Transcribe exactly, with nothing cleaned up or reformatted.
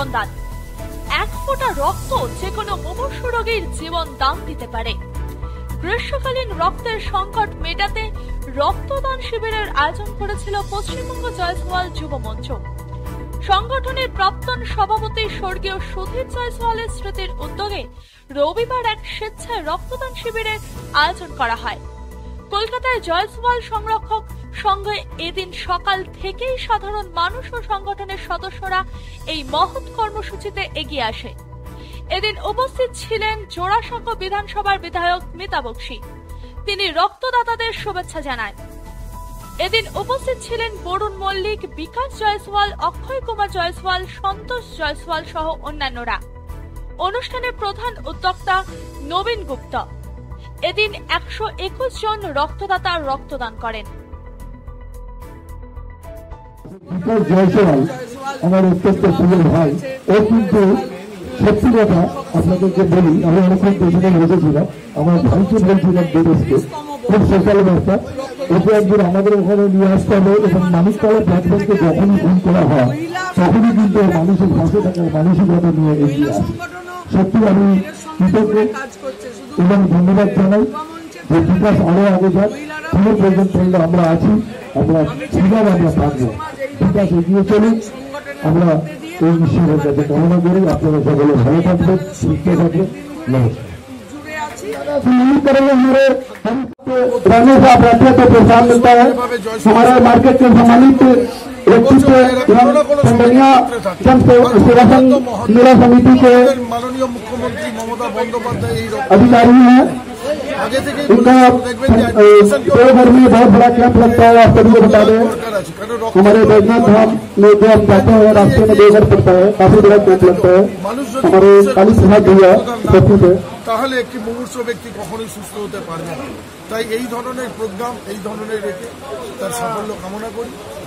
জীবনদান। এক ফোঁটা রক্ত যে কোনো মুমূর্ষ রোগীর জীবন দান দিতে পারে। গ্রীষ্মকালীন রক্তের সংকট মেটাতে রক্তদান শিবিরের আয়োজন করেছিল পশ্চিমবঙ্গ জয়সওয়াল যুব মঞ্চ। সংগঠনের প্রাক্তন সভাপতি স্বর্গীয় সুধীর জয়সওয়ালের স্মৃতির উদ্যোগে রবিবার এক স্বেচ্ছায় রক্তদান শিবিরের আয়োজন করা হয়। কলকাতায় জয়সওয়াল সংরক্ষক সংঘে এদিন সকাল থেকেই সাধারণ মানুষ ও সংগঠনের সদস্যরা এই মহৎ কর্মসূচিতে এগিয়ে আসে। এদিন উপস্থিত ছিলেন জোড়াসাঁকো বিধানসভার বিধায়ক মিতা বক্সী। তিনি রক্তদাতাদের শুভেচ্ছা জানান। এদিন উপস্থিত ছিলেন বরুণ মল্লিক, বিকাশ জয়সওয়াল, অক্ষয় কুমার জয়সওয়াল, সন্তোষ জয়সওয়াল সহ অন্যান্যরা। অনুষ্ঠানে প্রধান উদ্যোক্তা নবীন গুপ্তা। এদিন একশো একুশ জন রক্তদাতা রক্তদান করেন। বিকাশ জয়সওয়াল আমার অত্যন্ত প্রিয় ভাই। ও কিন্তু সত্যি কথা আপনাদেরকে বলি, আমি অনেকক্ষণ পেছনে বসেছিলাম, আমার ভাইকে বলছিলাম বিদেশকে, খুব সোশ্যাল ব্যবসা। ওকে একদিন আমাদের ওখানে নিয়ে আসতে হবে এবং মানুষতলা ব্যাটম্যানকে যখনই ফোন করা হয় তখনই কিন্তু মানুষের পাশে থাকার মানসিকতা নিয়ে এগিয়ে আসে। সত্যি আমি কৃতজ্ঞ এবং ধন্যবাদ জানাই যে বিকাশ আরো আগে যাক। কোনো প্রয়োজন পড়লে আমরা আছি, আমরা ছিলাম, আমরা থাকবো। বিকাশ এগিয়ে চলুন, আমরা এই ঈশ্বরের কাছে কামনা করি আপনারা সকলে ভালো থাকবেন, সুস্থ থাকবেন। हमारे रहने से अपराधियों को प्रोत्साहन मिलता है। हमारे मार्केट के सम्मानित व्यक्तित्व खंडनिया जन सेवा संघ मेला समिति के माननीय मुख्यमंत्री ममता बंदोपाध्याय अधिकारी हैं। इनका देव भर में बहुत बड़ा कैंप लगता है। आप सभी को बता दें, हमारे बैजनाथ धाम में जो हम जाते हैं रास्ते में देवघर पड़ता है, काफी बड़ा कैंप लगता है। हमारे काली प्रसाद भैया उपस्थित है। তাহলে একটি মুমূর্ষ ব্যক্তি কখনোই সুস্থ হতে পারবে না। তাই এই ধরনের প্রোগ্রাম, এই ধরনের রেখে তার সাফল্য কামনা করি।